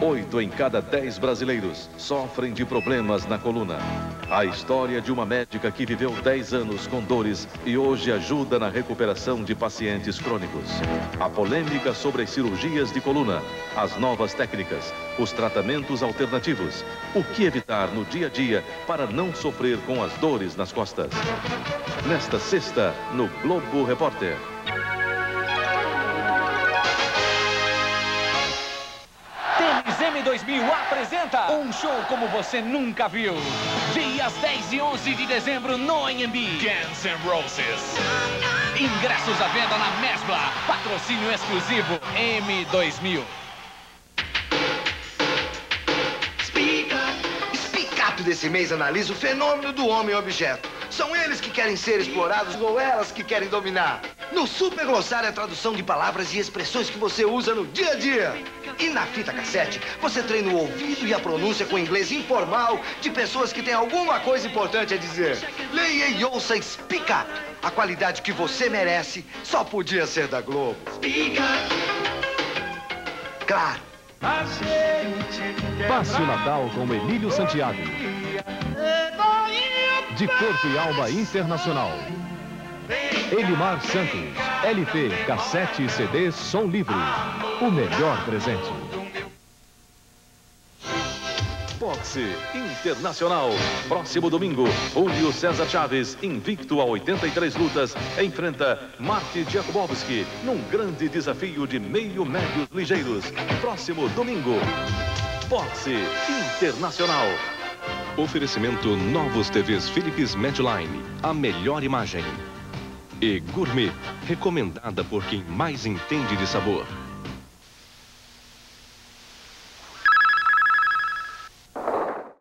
8 em cada 10 brasileiros sofrem de problemas na coluna. A história de uma médica que viveu 10 anos com dores e hoje ajuda na recuperação de pacientes crônicos. A polêmica sobre as cirurgias de coluna, as novas técnicas, os tratamentos alternativos. O que evitar no dia a dia para não sofrer com as dores nas costas. Nesta sexta, no Globo Repórter. M2000 apresenta um show como você nunca viu. Dias 10 e 11 de dezembro no AMB. Guns N' Roses. Ingressos à venda na Mesbla. Patrocínio exclusivo M2000. Speak Up desse mês analisa o fenômeno do homem-objeto. São eles que querem ser explorados ou elas que querem dominar. No Super Glossário, a tradução de palavras e expressões que você usa no dia a dia. E na fita cassete, você treina o ouvido e a pronúncia com inglês informal de pessoas que têm alguma coisa importante a dizer. Leia e ouça Speak Up. A qualidade que você merece só podia ser da Globo. Claro. Passe o Natal com Emílio Santiago. De Corpo e Alma Internacional. Elimar Santos. LP, cassete e CD, som livre. O melhor presente. Boxe Internacional. Próximo domingo, Julio César Chaves, invicto a 83 lutas, enfrenta Marty Jakubowski num grande desafio de meio-médios ligeiros. Próximo domingo, Boxe Internacional. Oferecimento novos TVs Philips Medline. A melhor imagem. E Gourmet, recomendada por quem mais entende de sabor.